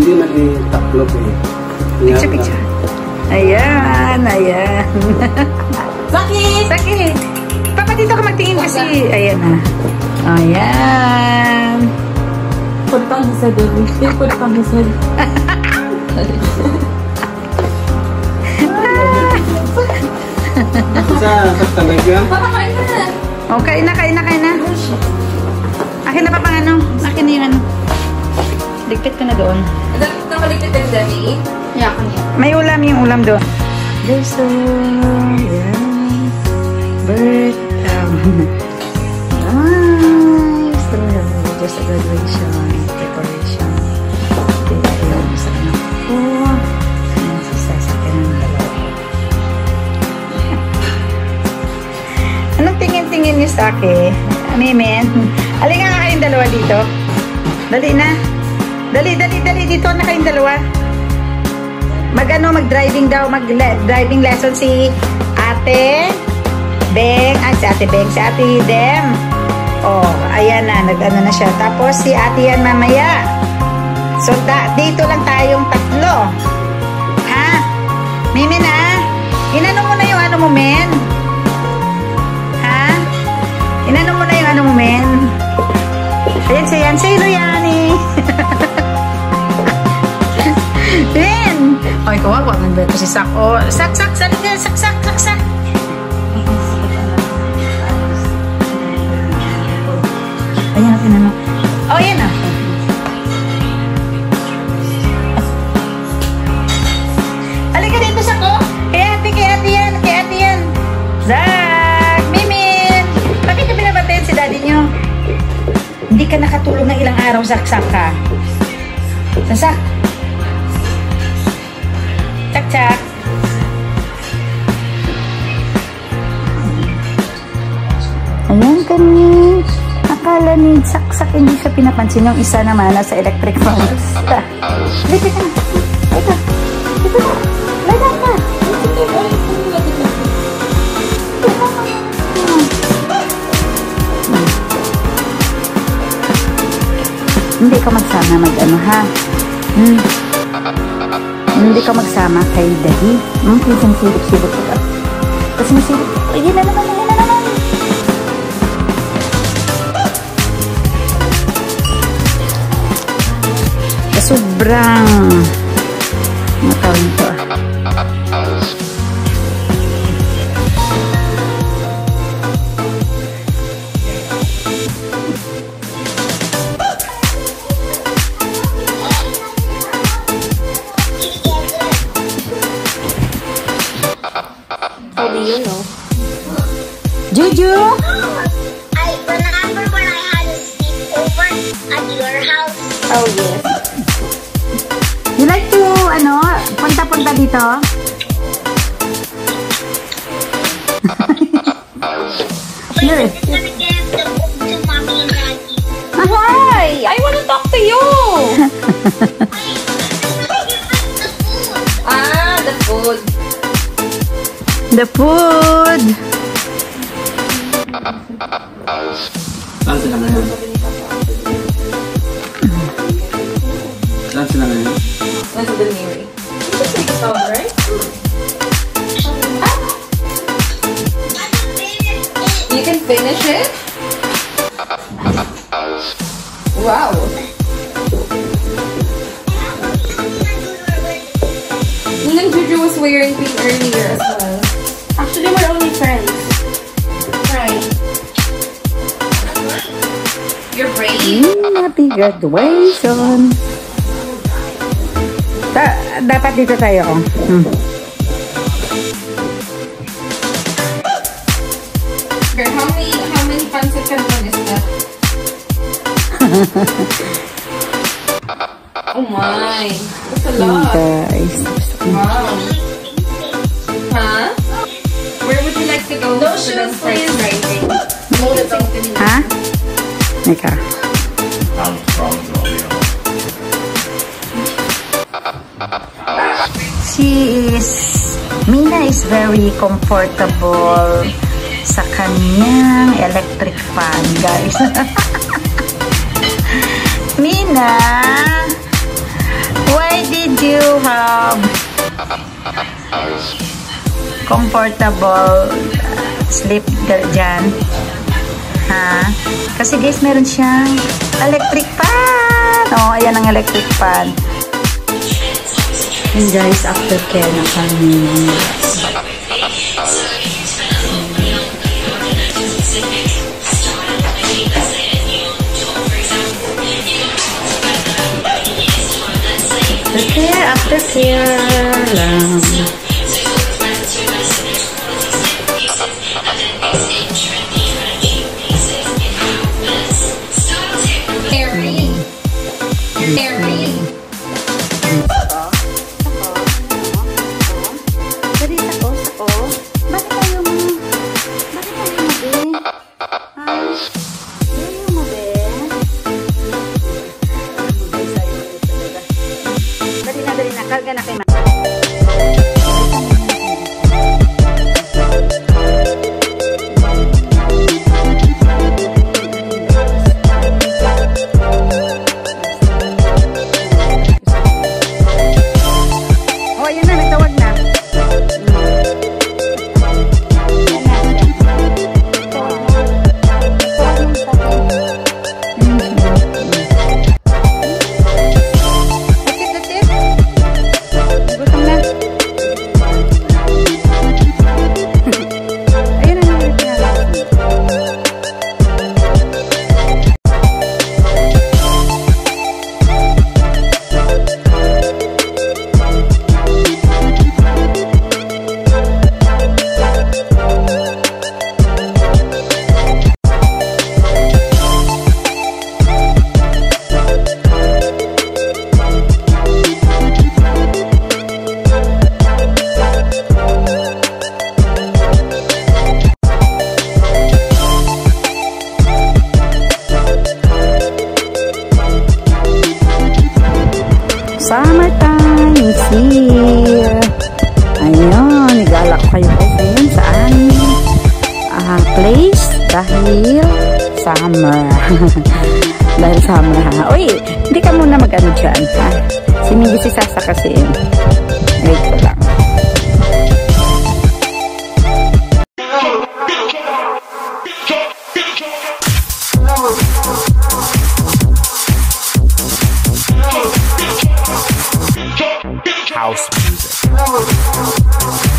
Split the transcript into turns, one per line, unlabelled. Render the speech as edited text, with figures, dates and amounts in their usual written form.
hindi naging taklop eh.
Picture. Ayan, ayan.
Sakit!
Sakit! Papa, dito ka magtingin kasi. Ayan na. Ayan.
Puntang sa doon. Puntang sa doon.
Talaga?
Papakain ka na.
O, kain na. Akin na pa pang ano. Akin na yung ano. Ligpit ko na doon.
Nakaligpit ka dami. Yakan niya.
May ulam yung ulam doon. There's a bird. Nice. Just a graduation. Preparation. Ayun, sa anak ko. Sasakyan ng dalawa. Anong tingin-tingin niyo sa akin? Amimen? Halika nga kayong dalawa dito. Dali na. Dali. Dito na kayong dalawa. Mag-driving daw. Mag-driving lesson si Ate Beng. Si Ate Beng. Si Ate Dem. Oh, ayan na. Nag-ano na siya. Tapos si Ate yan mamaya. So, dito lang tayong tatlo. Ha? Mimin ha? Inano mo na yung ano mo, men? Ha? Inano mo na yung ano mo, men? Ayan siya yan. Say Loyani. Ben! Oy, kawawa man ba ito si Sak? Oh, sak. Ayan natin ano. Oh, ayan na. Halika dito, Sak, oh. Kay ate yan. Zak! Mimin! Bakit ka binabatiin si daddy nyo? Hindi ka nakatulog ng ilang araw, Sak ka. Sak! Cak. Ayan kami. Akala ni Sak hindi siya pinapansin. Yung isa naman nasa electric fan. Dito ka. Dito. Lagyan ka. Hindi ka magsama mag-ano ha. Hindi ka magsama kay Daddy. Pisang silip-silip ka. Tapos masilip. Ayun na naman. Sobrang matawin ito
How do you know?
Juju?
I remember when I had a sleepover at your house.
Oh, yes. You like to, punta-punta dito? Yes.
I'm gonna give the book to mommy and daddy.
Why? I want to talk to you. The food.
The food.
Saan sila ngayon?
Nasa the Mary. You can take it out, right? You can finish it? Wow. And Juju was wearing pink earlier as well. Actually, we're only friends. Right. You're brave.
Happy graduation. Dapat dito tayo.
Girl, how many pancit canton is that? Oh my. That's a lot.
Guys.
Wow. Huh? Where would you like to go? No shoes, please.
Ha? Ika. Mina is very comfortable sa kanyang electric fan, guys. Mina, Why did you have comfortable sleep dyan? Ha? Kasi guys, meron siyang electric fan. Oh, ayan ang electric fan. And guys, aftercare na kami. Aftercare lang. Karga na kay Ma. Oh, ayan na, nagtawag na. Summertime is here. Ayun, igalak kayo guys ngayon sa aming place dahil summer. Dahil summer ha. Uy, hindi ka muna mag-ano dyan ha. Sinigi si Sasa kasi. Wait ko lang.
House music.